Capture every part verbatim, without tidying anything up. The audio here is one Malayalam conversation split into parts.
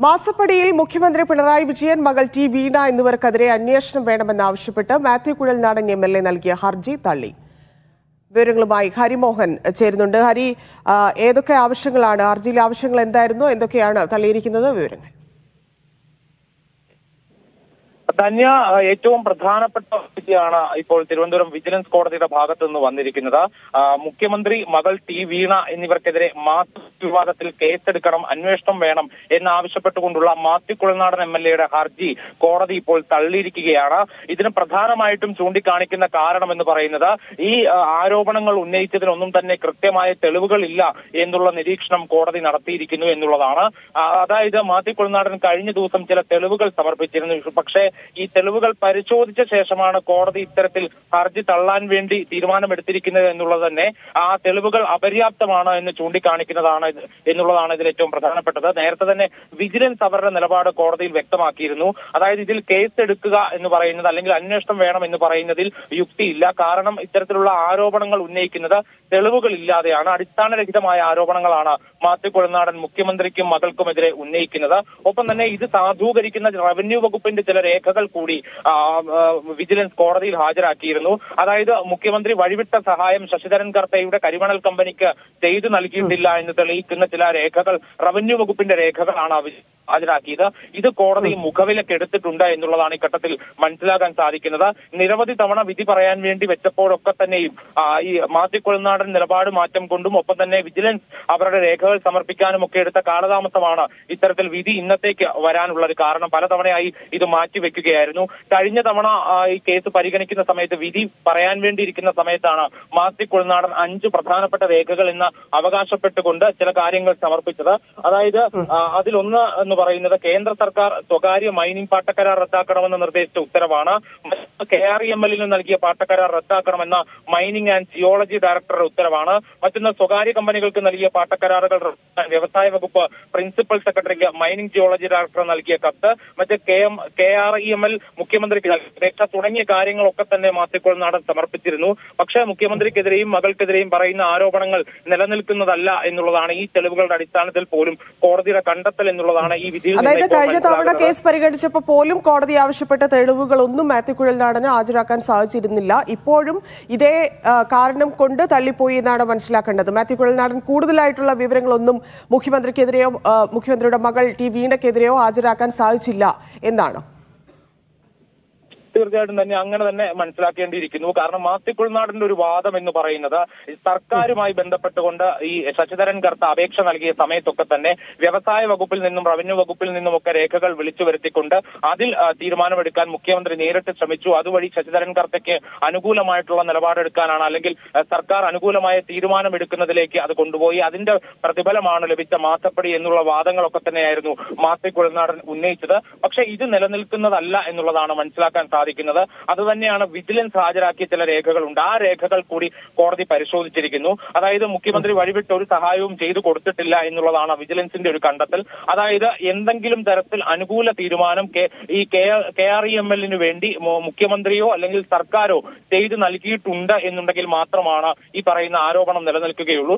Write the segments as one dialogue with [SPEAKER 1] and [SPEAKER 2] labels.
[SPEAKER 1] മാസപ്പടിയിൽ മുഖ്യമന്ത്രി പിണറായി വിജയൻ, മകൾ ടി വീണ എന്നിവർക്കെതിരെ അന്വേഷണം വേണമെന്നാവശ്യപ്പെട്ട് Mathew Kuzhalnadan M L A നൽകിയ ഹർജി തള്ളി. വിവരങ്ങളുമായി ഹരിമോഹൻ ചേരുന്നുണ്ട്. ഹരി, ഏതൊക്കെ ആവശ്യങ്ങളാണ് ഹർജിയിലെ ആവശ്യങ്ങൾ, എന്തായിരുന്നു, എന്തൊക്കെയാണ് തള്ളിയിരിക്കുന്നത്? വിവരങ്ങൾ.
[SPEAKER 2] ധന്യ, ഏറ്റവും പ്രധാനപ്പെട്ട വിധിയാണ് ഇപ്പോൾ തിരുവനന്തപുരം വിജിലൻസ് കോടതിയുടെ ഭാഗത്തു നിന്ന് വന്നിരിക്കുന്നത്. മുഖ്യമന്ത്രി, മകൾ ടി വീണ എന്നിവർക്കെതിരെ മാത്യു വിവാദത്തിൽ കേസെടുക്കണം, അന്വേഷണം വേണം എന്നാവശ്യപ്പെട്ടുകൊണ്ടുള്ള മാത്യു കുഴൽനാടൻ എം എൽ എയുടെ ഹർജി കോടതി ഇപ്പോൾ തള്ളിയിരിക്കുകയാണ്. ഇതിന് പ്രധാനമായിട്ടും ചൂണ്ടിക്കാണിക്കുന്ന കാരണം എന്ന് പറയുന്നത് ഈ ആരോപണങ്ങൾ ഉന്നയിച്ചതിനൊന്നും തന്നെ കൃത്യമായ തെളിവുകളില്ല എന്നുള്ള നിരീക്ഷണം കോടതി നടത്തിയിരിക്കുന്നു എന്നുള്ളതാണ്. അതായത് മാത്യു കുഴൽനാടൻ കഴിഞ്ഞ ദിവസം ചില തെളിവുകൾ സമർപ്പിച്ചിരുന്നു. പക്ഷേ ഈ തെളിവുകൾ പരിശോധിച്ച ശേഷമാണ് കോടതി ഇത്തരത്തിൽ ഹർജി തള്ളാൻ വേണ്ടി തീരുമാനമെടുത്തിരിക്കുന്നത് എന്നുള്ളത് തന്നെ ആ തെളിവുകൾ അപര്യാപ്തമാണ് എന്ന് ചൂണ്ടിക്കാണിക്കുന്നതാണ് എന്നുള്ളതാണ് ഇതിൽ ഏറ്റവും പ്രധാനപ്പെട്ടത്. നേരത്തെ തന്നെ വിജിലൻസ് അവരുടെ നിലപാട് കോടതിയിൽ വ്യക്തമാക്കിയിരുന്നു. അതായത് ഇതിൽ കേസ് എടുക്കുക എന്ന് പറയുന്നത് അല്ലെങ്കിൽ അന്വേഷണം വേണം എന്ന് പറയുന്നതിൽ യുക്തിയില്ല. കാരണം ഇത്തരത്തിലുള്ള ആരോപണങ്ങൾ ഉന്നയിക്കുന്നത് തെളിവുകൾ ഇല്ലാതെയാണ്. അടിസ്ഥാനരഹിതമായ ആരോപണങ്ങളാണ് മാത്യു കുഴൽനാടൻ മുഖ്യമന്ത്രിക്കും മകൾക്കുമെതിരെ ഉന്നയിക്കുന്നത്. ഒപ്പം തന്നെ ഇത് സാധൂകരിക്കുന്ന റവന്യൂ വകുപ്പിന്റെ ചില രേഖകൾ കൂടി വിജിലൻസ് കോടതിയിൽ ഹാജരാക്കിയിരുന്നു. അതായത് മുഖ്യമന്ത്രി വഴിവിട്ട സഹായം ശശിധരൻ കർത്തയുടെ കരിമണൽ കമ്പനിക്ക് ചെയ്തു നൽകിയിട്ടില്ല എന്ന് തെളിയിക്കുന്ന ചില രേഖകൾ റവന്യൂ വകുപ്പിന്റെ രേഖകളാണ് ഹാജരാക്കിയത്. ഇത് കോടതി മുഖവിലക്കെടുത്തിട്ടുണ്ട് എന്നുള്ളതാണ് ഈ ഘട്ടത്തിൽ മനസ്സിലാക്കാൻ സാധിക്കുന്നത്. നിരവധി തവണ വിധി പറയാൻ വേണ്ടി വെച്ചപ്പോഴൊക്കെ തന്നെയും ഈ മാത്യു കുഴൽനാടൻ നിലപാട് മാറ്റം കൊണ്ടും ഒപ്പം തന്നെ വിജിലൻസ് അവരുടെ രേഖകൾ സമർപ്പിക്കാനും ഒക്കെ എടുത്ത കാലതാമസമാണ് ഇത്തരത്തിൽ വിധി ഇന്നത്തേക്ക് വരാനുള്ള ഒരു കാരണം. പലതവണയായി ഇത് മാറ്റിവെക്കുകയായിരുന്നു. കഴിഞ്ഞ തവണ ഈ കേസ് പരിഗണിക്കുന്ന സമയത്ത് വിധി പറയാൻ വേണ്ടിയിരിക്കുന്ന സമയത്താണ് മാത്യു കുഴൽനാടൻ അഞ്ച് പ്രധാനപ്പെട്ട രേഖകൾ എന്ന് അവകാശപ്പെട്ടുകൊണ്ട് ചില കാര്യങ്ങൾ സമർപ്പിച്ചത്. അതായത് അതിലൊന്ന് എന്ന് പറയുന്നത് കേന്ദ്ര സർക്കാർ സ്വകാര്യ മൈനിങ് പാട്ടക്കരാർ റദ്ദാക്കണമെന്ന് നിർദ്ദേശിച്ച ഉത്തരവാണ്. കെ ആർ ഇ എം എല്ലിന് നൽകിയ പാട്ടക്കരാർ റദ്ദാക്കണമെന്ന മൈനിങ് ആൻഡ് ജിയോളജി ഡയറക്ടറുടെ ഉത്തരവാണ്. മറ്റൊന്ന് സ്വകാര്യ കമ്പനികൾക്ക് നൽകിയ പാട്ടക്കരാറുകൾ വ്യവസായ വകുപ്പ് പ്രിൻസിപ്പൽ സെക്രട്ടറിക്ക് മൈനിങ് ജിയോളജി ഡയറക്ടർ നൽകിയ കത്ത്, മറ്റ് K M K R E M L മുഖ്യമന്ത്രിക്ക് അപേക്ഷ തുടങ്ങിയ കാര്യങ്ങളൊക്കെ തന്നെ മാത്യു കുഴൽനാടൻ സമർപ്പിച്ചിരുന്നു. പക്ഷേ മുഖ്യമന്ത്രിക്കെതിരെയും മകൾക്കെതിരെയും പറയുന്ന ആരോപണങ്ങൾ നിലനിൽക്കുന്നതല്ല എന്നുള്ളതാണ് ഈ തെളിവുകളുടെ അടിസ്ഥാനത്തിൽ പോലും കോടതിയുടെ കണ്ടെത്തൽ എന്നുള്ളതാണ് ഈ വിധിയിൽ.
[SPEAKER 1] അതായത് കഴിഞ്ഞ തവണ കേസ് പരിഗണിച്ചപ്പോൾ പോലും കോടതി ആവശ്യപ്പെട്ട തെളിവുകളൊന്നും മാത്യു കുഴൽനാടന് ഹാജരാക്കാൻ സാധിച്ചിരുന്നില്ല. ഇപ്പോഴും ഇതേ കാരണം കൊണ്ട് തള്ളിപ്പോയി എന്നാണ് മനസ്സിലാക്കേണ്ടത്. മാത്യു കുഴൽനാടൻ കൂടുതലായിട്ടുള്ള വിവരങ്ങളൊന്നും മുഖ്യമന്ത്രിക്കെതിരെയോ മുഖ്യമന്ത്രിയുടെ മകൾ ടി വീണയ്ക്കെതിരെയോ ഹാജരാക്കാൻ സാധിച്ചില്ല എന്നാണ്.
[SPEAKER 2] തീർച്ചയായിട്ടും തന്നെ അങ്ങനെ തന്നെ മനസ്സിലാക്കേണ്ടിയിരിക്കുന്നു. കാരണം മാത്യു കുഴൽനാടന്റെ ഒരു വാദം എന്ന് പറയുന്നത് സർക്കാരുമായി ബന്ധപ്പെട്ടുകൊണ്ട് ഈ ശശിധരൻ കർത്ത അപേക്ഷ നൽകിയ സമയത്തൊക്കെ തന്നെ വ്യവസായ വകുപ്പിൽ നിന്നും റവന്യൂ വകുപ്പിൽ നിന്നുമൊക്കെ രേഖകൾ വിളിച്ചു വരുത്തിക്കൊണ്ട് അതിൽ തീരുമാനമെടുക്കാൻ മുഖ്യമന്ത്രി നേരിട്ട് ശ്രമിച്ചു. അതുവഴി ശശിധരൻ കർത്തയ്ക്ക് അനുകൂലമായിട്ടുള്ള നിലപാടെടുക്കാനാണ് അല്ലെങ്കിൽ സർക്കാർ അനുകൂലമായ തീരുമാനമെടുക്കുന്നതിലേക്ക് അത് കൊണ്ടുപോയി. അതിന്റെ പ്രതിഫലമാണ് ലഭിച്ച മാസപ്പടി എന്നുള്ള വാദങ്ങളൊക്കെ തന്നെയായിരുന്നു മാത്യു കുഴൽനാടൻ ഉന്നയിച്ചത്. പക്ഷേ ഇത് നിലനിൽക്കുന്നതല്ല എന്നുള്ളതാണ് മനസ്സിലാക്കാൻ സാധിക്കുന്നത്. അത് തന്നെയാണ് വിജിലൻസ് ഹാജരാക്കിയ ചില രേഖകളുണ്ട്. ആ രേഖകൾ കൂടി കോടതി പരിശോധിച്ചിരിക്കുന്നു. അതായത് മുഖ്യമന്ത്രി വഴിവിട്ട് ഒരു സഹായവും ചെയ്തു കൊടുത്തിട്ടില്ല എന്നുള്ളതാണ് വിജിലൻസിന്റെ ഒരു കണ്ടെത്തൽ. അതായത് എന്തെങ്കിലും തരത്തിൽ അനുകൂല തീരുമാനം ഈ കെ ആർ ഇ എം എല്ലിന് വേണ്ടി മുഖ്യമന്ത്രിയോ അല്ലെങ്കിൽ സർക്കാരോ ചെയ്തു നൽകിയിട്ടുണ്ട് എന്നുണ്ടെങ്കിൽ മാത്രമാണ് ഈ പറയുന്ന ആരോപണം നിലനിൽക്കുകയുള്ളൂ.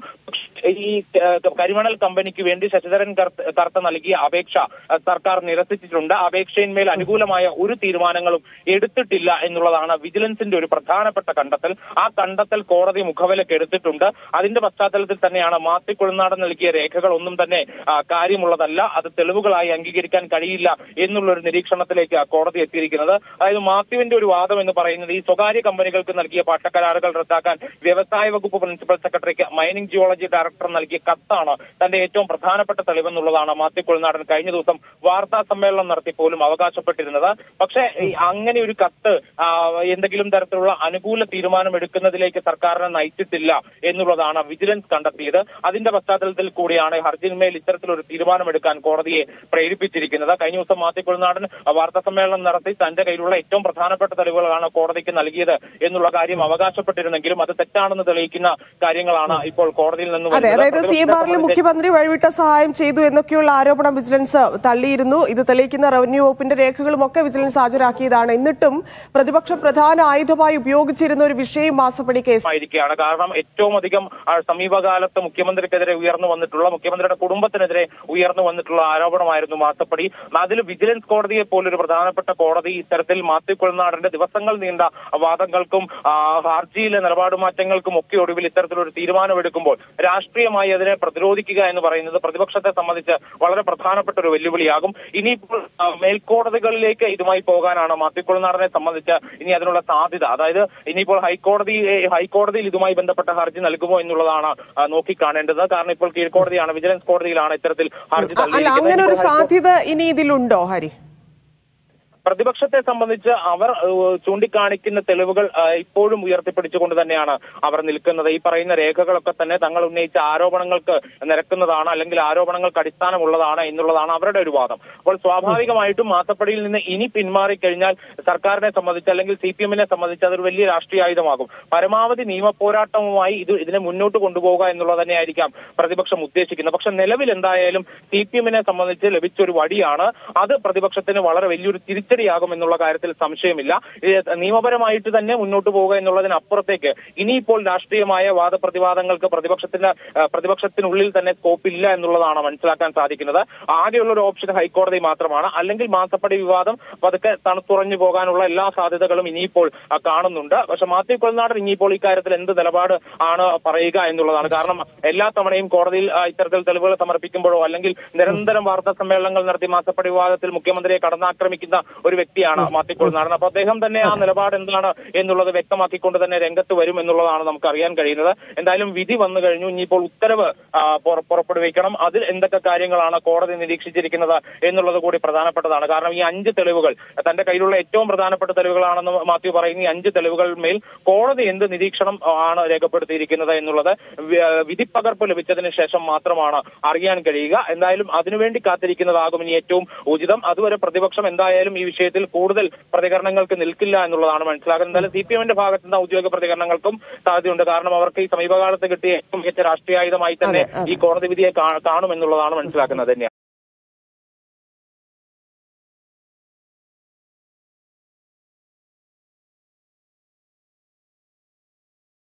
[SPEAKER 2] ഈ കരിമണൽ കമ്പനിക്ക് വേണ്ടി ശശിധരൻ കർത്ത നൽകിയ അപേക്ഷ സർക്കാർ നിരസിച്ചിട്ടുണ്ട്. അപേക്ഷയിന്മേൽ അനുകൂലമായ ഒരു തീരുമാനങ്ങളും എടുത്തിട്ടില്ല എന്നുള്ളതാണ് വിജിലൻസിന്റെ ഒരു പ്രധാനപ്പെട്ട കണ്ടെത്തൽ. ആ കണ്ടെത്തൽ കോടതി മുഖവിലക്ക് എടുത്തിട്ടുണ്ട്. അതിന്റെ പശ്ചാത്തലത്തിൽ തന്നെയാണ് മാത്യു കുഴൽനാടൻ നൽകിയ രേഖകൾ ഒന്നും തന്നെ കാര്യമുള്ളതല്ല, അത് തെളിവുകളായി അംഗീകരിക്കാൻ കഴിയില്ല എന്നുള്ളൊരു നിരീക്ഷണത്തിലേക്ക് കോടതി എത്തിയിരിക്കുന്നത്. അതായത് മാത്യുവിന്റെ ഒരു വാദം എന്ന് പറയുന്നത് ഈ സ്വകാര്യ കമ്പനികൾക്ക് നൽകിയ പാട്ടക്കരാറുകൾ റദ്ദാക്കാൻ വ്യവസായ വകുപ്പ് പ്രിൻസിപ്പൽ സെക്രട്ടറിക്ക് മൈനിങ് ജിയോളജി ഡയറക്ടർ നൽകിയ കത്താണ് തന്റെ ഏറ്റവും പ്രധാനപ്പെട്ട തെളിവെന്നുള്ളതാണ് മാത്യു കുഴൽനാടൻ കഴിഞ്ഞ ദിവസം വാർത്താ സമ്മേളനം നടത്തി പോലും അവകാശപ്പെട്ടിരുന്നത്. പക്ഷേ അങ്ങനെ ഒരു കത്ത് എന്തെങ്കിലും തരത്തിലുള്ള അനുകൂല തീരുമാനം എടുക്കുന്നതിലേക്ക് സർക്കാരിനെ നയിച്ചിട്ടില്ല എന്നുള്ളതാണ് വിജിലൻസ് കണ്ടെത്തിയത്. അതിന്റെ പശ്ചാത്തലത്തിൽ കൂടിയാണ് ഹർജിന്മേൽ ഇത്തരത്തിലൊരു തീരുമാനമെടുക്കാൻ കോടതിയെ പ്രേരിപ്പിച്ചിരിക്കുന്നത്. കഴിഞ്ഞ ദിവസം മാത്യു കുഴൽനാടൻ വാർത്താ സമ്മേളനം നടത്തി തന്റെ കയ്യിലുള്ള ഏറ്റവും പ്രധാനപ്പെട്ട തെളിവുകളാണ് കോടതിക്ക് നൽകിയത് എന്നുള്ള കാര്യം അവകാശപ്പെട്ടിരുന്നെങ്കിലും അത് തെറ്റാണെന്ന് തെളിയിക്കുന്ന കാര്യങ്ങളാണ് ഇപ്പോൾ കോടതിയിൽ നിന്ന്.
[SPEAKER 1] അതായത് സി എം ആറിൽ മുഖ്യമന്ത്രി വഴിവിട്ട സഹായം ചെയ്തു എന്നൊക്കെയുള്ള ആരോപണം വിജിലൻസ് തള്ളിയിരുന്നു. ഇത് തെളിയിക്കുന്ന റവന്യൂ വകുപ്പിന്റെ രേഖകളും ഒക്കെ വിജിലൻസ് ഹാജരാക്കിയതാണ്. എന്നിട്ട് എന്നിട്ടും പ്രതിപക്ഷം പ്രധാന ആയുധമായി ഉപയോഗിച്ചിരുന്ന ഒരു വിഷയം മാസപ്പടി കേസ്
[SPEAKER 2] ആയിരിക്കുകയാണ്. കാരണം ഏറ്റവും അധികം സമീപകാലത്ത് മുഖ്യമന്ത്രിക്കെതിരെ ഉയർന്നു വന്നിട്ടുള്ള മുഖ്യമന്ത്രിയുടെ കുടുംബത്തിനെതിരെ ഉയർന്നു വന്നിട്ടുള്ള ആരോപണമായിരുന്നു മാസപ്പടി. അതിൽ വിജിലൻസ് കോടതിയെ പോലൊരു പ്രധാനപ്പെട്ട കോടതി ഇത്തരത്തിൽ മാത്യു കുഴൽനാടന്റെ ദിവസങ്ങൾ നീണ്ട വാദങ്ങൾക്കും ഹർജിയിലെ നിലപാട് മാറ്റങ്ങൾക്കും ഒക്കെ ഒടുവിൽ ഇത്തരത്തിലൊരു തീരുമാനമെടുക്കുമ്പോൾ രാഷ്ട്രീയമായി അതിനെ പ്രതിരോധിക്കുക എന്ന് പറയുന്നത് പ്രതിപക്ഷത്തെ സംബന്ധിച്ച് വളരെ പ്രധാനപ്പെട്ട ഒരു വെല്ലുവിളിയാകും. ഇനിയിപ്പോൾ മേൽക്കോടതികളിലേക്ക് ഇതുമായി പോകാനാണ് മാത്യു കുഴൽനാടനെ സംബന്ധിച്ച് ഇനി അതിനുള്ള സാധ്യത. അതായത് ഇനിയിപ്പോൾ ഹൈക്കോടതി ഹൈക്കോടതിയിൽ ഇതുമായി ബന്ധപ്പെട്ട ഹർജി നൽകുമോ എന്നുള്ളതാണ് നോക്കിക്കാണേണ്ടത്. കാരണം ഇപ്പോൾ കീഴ്ക്കോടതിയാണ്, വിജിലൻസ് കോടതിയിലാണ് ഇത്തരത്തിൽ ഹർജി
[SPEAKER 1] നൽകിയിരിക്കുന്നത്. അങ്ങനെ ഒരു സാധ്യത ഇനി ഇതിലുണ്ടോ ഹരി?
[SPEAKER 2] പ്രതിപക്ഷത്തെ സംബന്ധിച്ച് അവർ ചൂണ്ടിക്കാണിക്കുന്ന തെളിവുകൾ ഇപ്പോഴും ഉയർത്തിപ്പിടിച്ചുകൊണ്ട് തന്നെയാണ് അവർ നിൽക്കുന്നത്. ഈ പറയുന്ന രേഖകളൊക്കെ തന്നെ തങ്ങൾ ഉന്നയിച്ച ആരോപണങ്ങൾക്ക് നിരക്കുന്നതാണ്, അല്ലെങ്കിൽ ആരോപണങ്ങൾക്ക് അടിസ്ഥാനമുള്ളതാണ് എന്നുള്ളതാണ് അവരുടെ ഒരു വാദം. അപ്പോൾ സ്വാഭാവികമായിട്ടും മാസപ്പടിയിൽ നിന്ന് ഇനി പിന്മാറിക്കഴിഞ്ഞാൽ സർക്കാരിനെ സംബന്ധിച്ച് അല്ലെങ്കിൽ സി പി എമ്മിനെ സംബന്ധിച്ച് അതൊരു വലിയ രാഷ്ട്രീയ ആയുധമാകും. പരമാവധി നിയമ പോരാട്ടവുമായി ഇത് ഇതിനെ മുന്നോട്ട് കൊണ്ടുപോകുക എന്നുള്ളത് തന്നെയായിരിക്കാം പ്രതിപക്ഷം ഉദ്ദേശിക്കുന്നത്. പക്ഷെ നിലവിൽ എന്തായാലും സി പി എമ്മിനെ സംബന്ധിച്ച് ലഭിച്ചൊരു വടിയാണ്. അത് പ്രതിപക്ഷത്തിന് വളരെ വലിയൊരു തിരിച്ചു യാകും എന്നുള്ള കാര്യത്തിൽ സംശയമില്ല. നിയമപരമായിട്ട് തന്നെ മുന്നോട്ട് പോവുക എന്നുള്ളതിനപ്പുറത്തേക്ക് ഇനിയിപ്പോൾ രാഷ്ട്രീയമായ വാദപ്രതിവാദങ്ങൾക്ക് പ്രതിപക്ഷത്തിന്റെ പ്രതിപക്ഷത്തിനുള്ളിൽ തന്നെ സ്കോപ്പില്ല എന്നുള്ളതാണ് മനസ്സിലാക്കാൻ സാധിക്കുന്നത്. ആകെയുള്ള ഒരു ഓപ്ഷൻ ഹൈക്കോടതി മാത്രമാണ്. അല്ലെങ്കിൽ മാസപ്പടി വിവാദം പതുക്കെ തണുത്തുറഞ്ഞു പോകാനുള്ള എല്ലാ സാധ്യതകളും ഇനിയിപ്പോൾ കാണുന്നുണ്ട്. പക്ഷെ മാത്യു കുഴൽനാടൻ ഇനിയിപ്പോൾ ഇക്കാര്യത്തിൽ എന്ത് നിലപാട് ആണ് പറയുക എന്നുള്ളതാണ്. കാരണം എല്ലാ തവണയും കോടതിയിൽ ഇത്തരത്തിൽ തെളിവുകൾ സമർപ്പിക്കുമ്പോഴോ അല്ലെങ്കിൽ നിരന്തരം വാർത്താ സമ്മേളനങ്ങൾ നടത്തി മാസപ്പടി വിവാദത്തിൽ മുഖ്യമന്ത്രിയെ കടന്നാക്രമിക്കുന്ന ഒരു വ്യക്തിയാണ് മാത്യു കുഴൽനാടൻ. അപ്പൊ അദ്ദേഹം തന്നെ ആ നിലപാട് എന്താണ് എന്നുള്ളത് വ്യക്തമാക്കിക്കൊണ്ട് തന്നെ രംഗത്ത് വരും എന്നുള്ളതാണ് നമുക്ക് അറിയാൻ കഴിയുന്നത്. എന്തായാലും വിധി വന്നു കഴിഞ്ഞു. ഇനിയിപ്പോൾ ഉത്തരവ് പുറപ്പെടുവിക്കണം. അതിൽ എന്തൊക്കെ കാര്യങ്ങളാണ് കോടതി നിരീക്ഷിച്ചിരിക്കുന്നത് എന്നുള്ളത് കൂടി പ്രധാനപ്പെട്ടതാണ്. കാരണം ഈ അഞ്ച് തെളിവുകൾ തന്റെ കയ്യിലുള്ള ഏറ്റവും പ്രധാനപ്പെട്ട തെളിവുകളാണെന്ന് മാത്യു പറയുന്ന ഈ അഞ്ച് തെളിവുകളിന്മേൽ കോടതി എന്ത് നിരീക്ഷണം ആണ് രേഖപ്പെടുത്തിയിരിക്കുന്നത് എന്നുള്ളത് വിധിപ്പകർപ്പ് ലഭിച്ചതിന് ശേഷം മാത്രമാണ് അറിയാൻ കഴിയുക. എന്തായാലും അതിനുവേണ്ടി കാത്തിരിക്കുന്നതാകും ഇനി ഏറ്റവും ഉചിതം. അതുവരെ പ്രതിപക്ഷം എന്തായാലും ഈ വിഷയത്തിൽ കൂടുതൽ പ്രതികരണങ്ങൾക്ക് നിൽക്കില്ല എന്നുള്ളതാണ് മനസ്സിലാക്കുന്നത്. എന്തായാലും സി പി എമ്മിന്റെ ഭാഗത്ത് നിന്ന് ഔദ്യോഗിക പ്രതികരണങ്ങൾക്കും സാധ്യതയുണ്ട്. കാരണം അവർക്ക് ഈ സമീപകാലത്ത് കിട്ടിയ ഏറ്റവും മികച്ച രാഷ്ട്രീയായുധമായി തന്നെ ഈ കോടതി വിധിയെ കാണുമെന്നുള്ളതാണ് മനസ്സിലാക്കുന്നത് തന്നെയാണ്.